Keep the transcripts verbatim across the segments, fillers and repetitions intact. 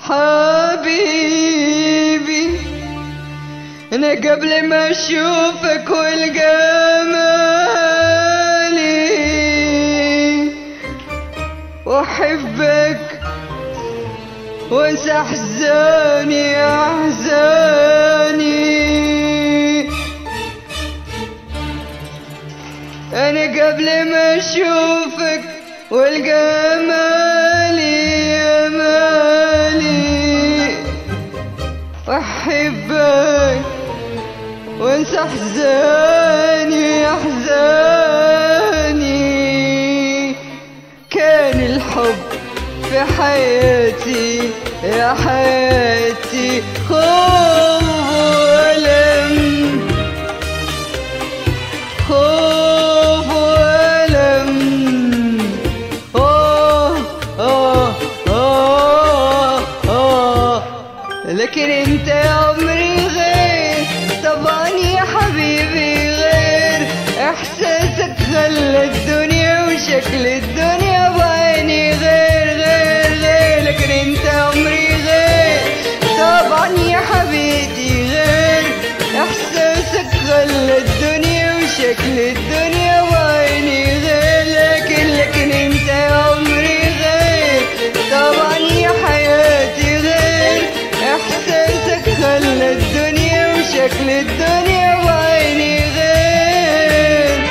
حبيبي أنا قبل ما أشوفك والجمالي وأحبك وانسى أحزاني أحزاني. أنا قبل ما أشوفك والجمالي يا مالي وأحبك وانسى أحزاني أحزاني. كان الحب في حياتي يا حياتي خوف وألم خوف وألم. آه آه آه آه لكن انت يا عمري غير طبعا يا حبيبي غير. احساسك خلى الدنيا وشكل الدنيا بعيني غير غير غير. لكن انت يا عمري غير طبعا يا حبيبي غير. احساسك خلى الدنيا وشكل الدنيا بعيني غير. لكن لكن انت يا عمري غير طبعا يا حياتي غير. احساسك خلى الدنيا وشكل الدنيا بعيني غير.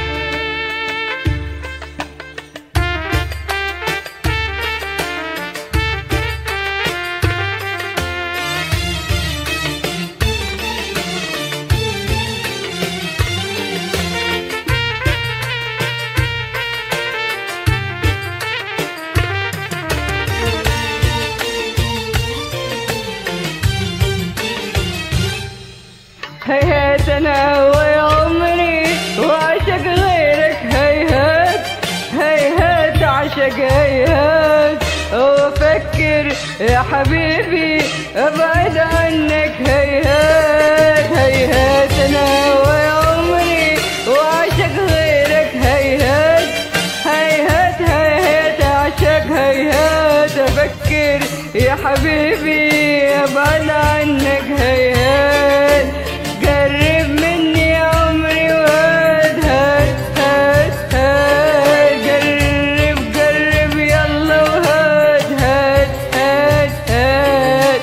هيهات انا هو يا عمري وعشق غيرك. هيهات هيهات عشق هيهات وافكر يا حبيبي ابعد عنك. هيهات هيهات انا هو يا عمري وعشق غيرك. هيهات هيهات هيهات عشق هيهات افكر يا حبيبي ابعد عنك. هيهات قرب مني يا عمري وهات هات هات هات. قرب قرب يلا وهات هات هات هات.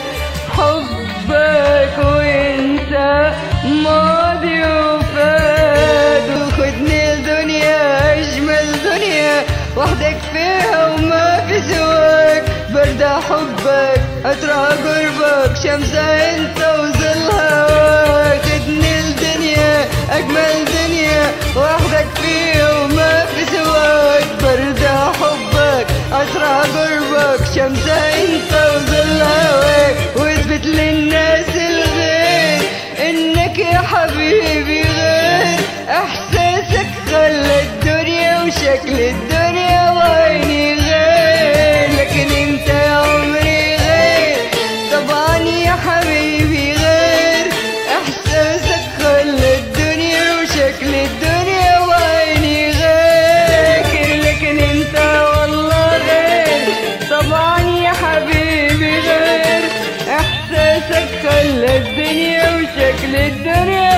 حبك وانت ماضي وفات. وخدني لدنيا اجمل دنيا وحدك فيها وما في سواك. برد حبك أترى قربك شمسها انت وظل هواك. خدني لدنيا اجمل دنيا وحدك فيها وما في سواك. برد حبك أترى قربك شمسها انت وظل هواك. واثبت للناس الغير انك يا حبيبي غير. احساسك خلى الدنيا وشكل الدنيا بعيني غير. لكن انت يا عمري غير طبعا يا حبيبي غير. احساسك خلى الدنيا وشكل الدنيا بعيني غير. لكن انت والله غير طبعا يا حبيبي غير. احساسك خلى الدنيا وشكل الدنيا